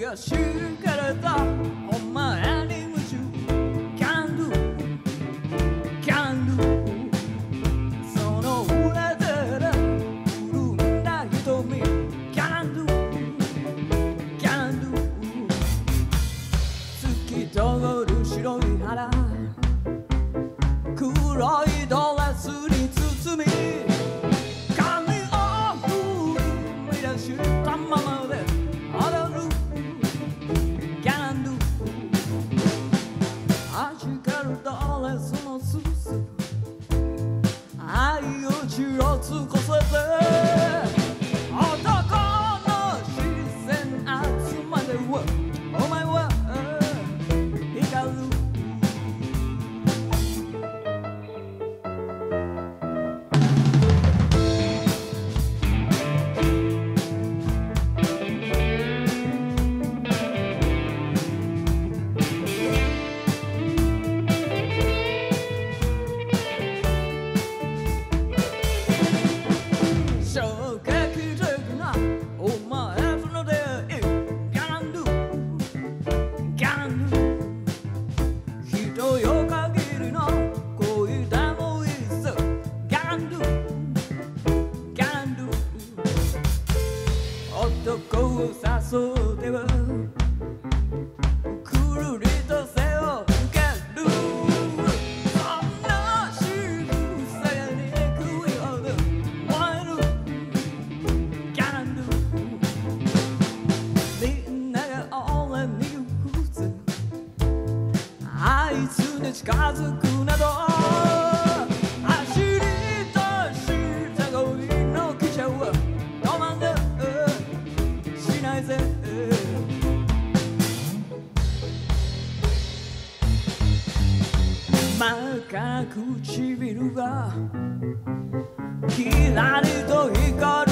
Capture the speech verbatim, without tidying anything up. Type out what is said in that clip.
が敷かれたお前に夢中 Can do Can do その裏で潤んだ瞳 Can do Can do 透き通る白い肌黒いドレスに包み髪を振り乱したままで踊る Can do 弾けるドレスのスース愛を血を尽くせて男の視線集まではお前は光る衝撃的なお前との出会い Can do Can do 人よ限りの恋でもいいさ Can do Can do 男を誘ってはくるりと背を向けるそんな仕草が憎いほど燃える Can do みんなが俺に言うぜあいつに近づくなど走り出した恋の汽車は止まんでしないぜ真っ赤な唇がキラリと光る